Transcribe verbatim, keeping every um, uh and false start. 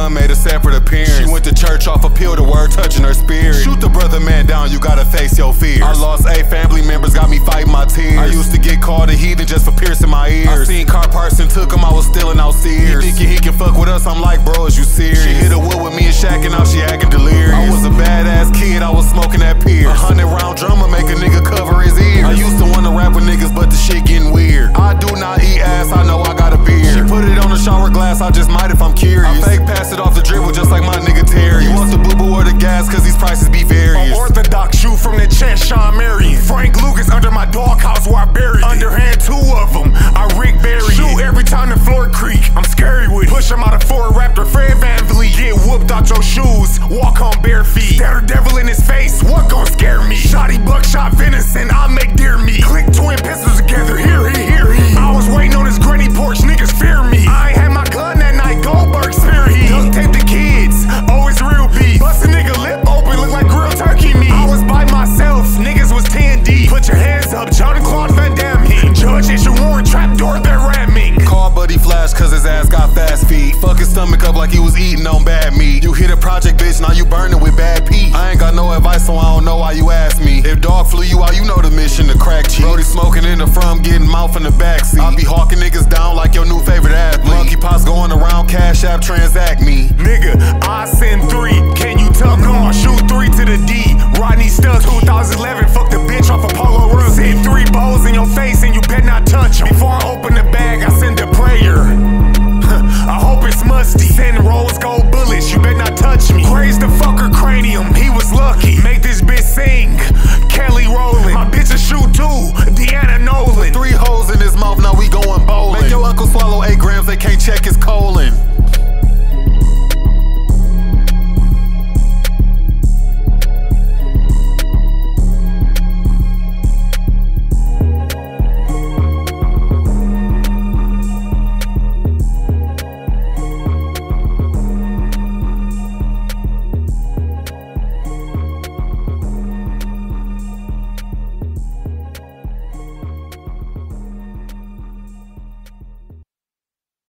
gun made a separate appearance. She went to church off a pill, the word touching her spirit. Shoot the brother man down, you gotta face your fears. I lost eight family members, got me fighting my tears. I used to get called a heathen just for piercing my ears. I seen car parts and took him, I was stealing out Sears. You thinking he can fuck with us? I'm like, bro, is you serious? She hit a wood with me and Shaq and now she acting delirious. I was a badass kid, I was smoking that Pierce. A hundred round drummer make a nigga cover his ears. I used to wanna rap with niggas, but the shit getting weird. I do not eat ass, I know I got a beard. She put it on the shower glass, I just might if I'm curious. I fake pass it off the dribble just like my nigga Terry. You want the boo-boo or the gas, cause these prices be various. Orthodox shoe from the chest, Sean Marion. Frank Lucas under my doghouse where I buried it. Underhand two of them, I Rick Barry. Shoot every time the floor creak, I'm scary with it. Push him out of Ford Raptor, Fred VanVleet. Get whooped out your shoes, walk on bare feet. Stare the devil in his face, what gon' scare me? Shotty buckshot venison, I'll make deer meat. Click twin pistols together, here he, here he. I was waiting on his granny porch, niggas fear me. I ain't had my gun that night, Goldberg spear he. Duct tape the kids, oh it's real beef. Bust a nigga lip open, look like grilled turkey meat. I was by myself, niggas was ten deep. Put your hands up, Jean-Claude Van Damme he. Judge issue warrant, trap door, they're ramming. Call Buddy Flash cause his ass got fast feet. Fuck his stomach up like he was eating on bad meat. You hit a project bitch, now you burning with bad Pete. I ain't got no advice so I don't know why you ask me. If dog flew you out, you know the mission to crack cheek. Brody smoking in the front, getting mouth in the backseat. I be hawking niggas down like your new favorite athlete. Monkey pots going around, cash app, transact me. Nigga, I send three, can you tuck on? Shoot three to the D, Rodney Stuck. two thousand eleven, fuck the bitch off a Polo Rookie. Send three bows in your face and you better not touch them. Before I open the bag, I send a prayer. I hope it's musty. Send rose gold bullets, you better not touch me. Praise the fucker cranium, he was lucky. Make this bitch sing, Kelly Rowland. My bitch a shoot too, Deanna Nolan. Three holes in his mouth, now we going bowling. Make your uncle swallow eight grams, they can't check his colon.